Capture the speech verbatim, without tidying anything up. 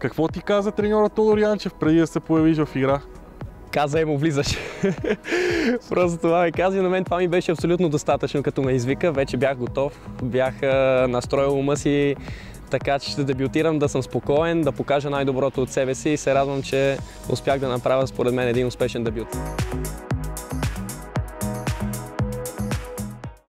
Какво ти каза треньорът Тодор Янчев преди да се появиш в игра? Каза и му влизаш. Просто това ми каза и на мен това ми беше абсолютно достатъчно, като ме извика. Вече бях готов, бях настроил ума си така, че ще дебютирам, да съм спокоен, да покажа най-доброто от себе си и се радвам, че успях да направя според мен един успешен дебют.